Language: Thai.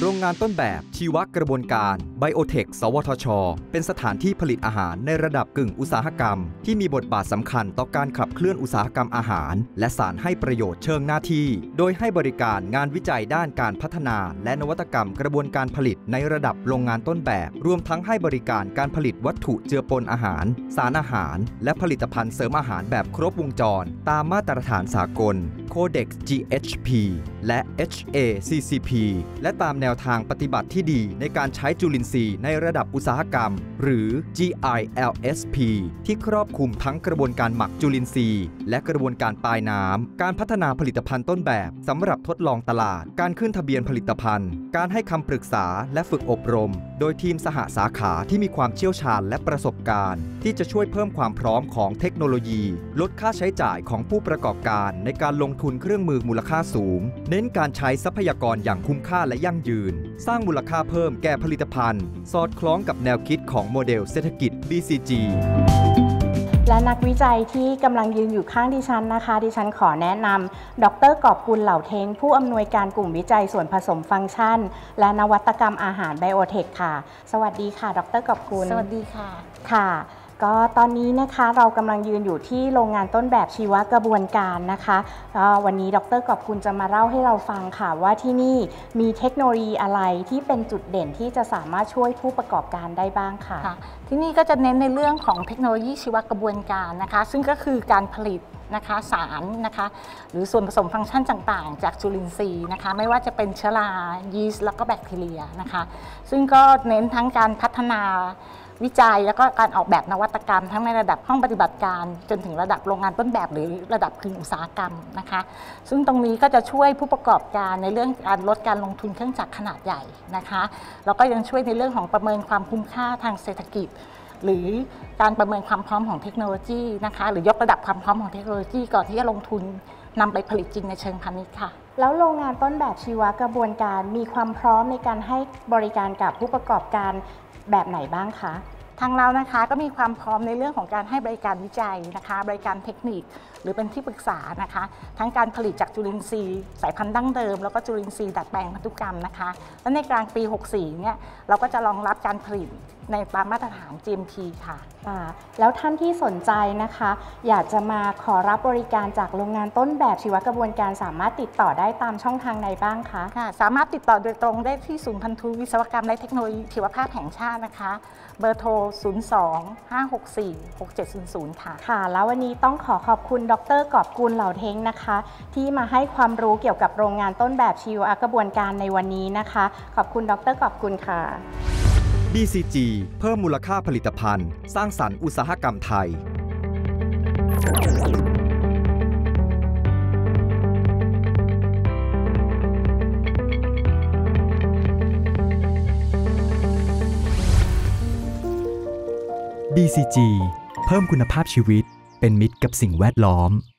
โรงงานต้นแบบชีวกระบวนการไบโอเทคสวทช.เป็นสถานที่ผลิตอาหารในระดับกึ่งอุตสาหกรรมที่มีบทบาทสำคัญต่อการขับเคลื่อนอุตสาหกรรมอาหารและสารให้ประโยชน์เชิงหน้าที่โดยให้บริการงานวิจัยด้านการพัฒนาและนวัตกรรมกระบวนการผลิตในระดับโรงงานต้นแบบรวมทั้งให้บริการการผลิตวัตถุเจือปนอาหารสารอาหารและผลิตภัณฑ์เสริมอาหารแบบครบวงจรตามมาตรฐานสากล Codex GHP และ HACCP และตามแนวทางปฏิบัติที่ดีในการใช้จุลินทรีย์ในระดับอุตสาหกรรมหรือ GILSP ที่ครอบคลุมทั้งกระบวนการหมักจุลินทรีย์และกระบวนการปลายน้ำการพัฒนาผลิตภัณฑ์ต้นแบบสำหรับทดลองตลาดการขึ้นทะเบียนผลิตภัณฑ์การให้คำปรึกษาและฝึกอบรมโดยทีมสหสาขาที่มีความเชี่ยวชาญและประสบการณ์ที่จะช่วยเพิ่มความพร้อมของเทคโนโลยีลดค่าใช้จ่ายของผู้ประกอบการในการลงทุนเครื่องมือมูลค่าสูงเน้นการใช้ทรัพยากรอย่างคุ้มค่าและยั่งยืนสร้างมูลค่าเพิ่มแก่ผลิตภัณฑ์สอดคล้องกับแนวคิดของโมเดลเศรษฐกิจ BCG และนักวิจัยที่กำลังยืนอยู่ข้างดิฉันนะคะดิฉันขอแนะนำดร.กอบกุลเหล่าเทงผู้อำนวยการกลุ่มวิจัยส่วนผสมฟังก์ชันและนวัตกรรมอาหารไบโอเทคค่ะสวัสดีค่ะดร.กอบกุลสวัสดีค่ะค่ะก็ตอนนี้นะคะเรากำลังยืนอยู่ที่โรงงานต้นแบบชีวกระบวนการนะคะวันนี้ดร.กอบกุลจะมาเล่าให้เราฟังค่ะว่าที่นี่มีเทคโนโลยีอะไรที่เป็นจุดเด่นที่จะสามารถช่วยผู้ประกอบการได้บ้างค่ะที่นี่ก็จะเน้นในเรื่องของเทคโนโลยีชีวกระบวนการนะคะซึ่งก็คือการผลิตนะคะสารนะคะหรือส่วนผสมฟังก์ชันต่างๆจากจุลินทรีย์นะคะไม่ว่าจะเป็นเชื้อรายีสต์แล้วก็แบคทีเรียนะคะซึ่งก็เน้นทั้งการพัฒนาวิจัยแล้วก็การออกแบบนวัตกรรมทั้งในระดับห้องปฏิบัติการจนถึงระดับโรงงานต้นแบบหรือระดับกึ่งอุตสาหกรรมนะคะซึ่งตรงนี้ก็จะช่วยผู้ประกอบการในเรื่องการลดการลงทุนเครื่องจักรขนาดใหญ่นะคะแล้วก็ยังช่วยในเรื่องของประเมินความคุ้มค่าทางเศรษฐกิจหรือการประเมินความพร้อมของเทคโนโลยีนะคะหรือยกระดับความพร้อมของเทคโนโลยีก่อนที่จะลงทุนนำไปผลิตจริงในเชิงพาณิชย์ค่ะแล้วโรงงานต้นแบบชีวกระบวนการมีความพร้อมในการให้บริการกับผู้ประกอบการแบบไหนบ้างคะทางเรานะคะก็มีความพร้อมในเรื่องของการให้บริการวิจัยนะคะบริการเทคนิคหรือเป็นที่ปรึกษานะคะทั้งการผลิตจากจุลินทรีย์สายพันธุ์ดั้งเดิมแล้วก็จุลินทรีย์ดัดแปลงพันธุกรรมนะคะและในกลางปี 64 เนี่ยเราก็จะรองรับการผลิตในตามมาตรฐาน GMP ค่ะแล้วท่านที่สนใจนะคะอยากจะมาขอรับบริการจากโรงงานต้นแบบชีวกระบวนการสามารถติดต่อได้ตามช่องทางใดบ้างคะค่ะสามารถติดต่อโดยตรงได้ที่ศูนย์พันธุวิศวกรรมและเทคโนโลยีชีวภาพแห่งชาตินะคะเบอร์โทร 02-564-6700 ค่ะแล้ววันนี้ต้องขอบคุณดร.กอบกุลเหล่าเทงนะคะที่มาให้ความรู้เกี่ยวกับโรงงานต้นแบบชีวกระบวนการในวันนี้นะคะขอบคุณดร.กอบกุลค่ะ BCG เพิ่มมูลค่าผลิตภัณฑ์สร้างสรรค์อุตสาหกรรมไทยBCG เพิ่มคุณภาพชีวิตเป็นมิตรกับสิ่งแวดล้อม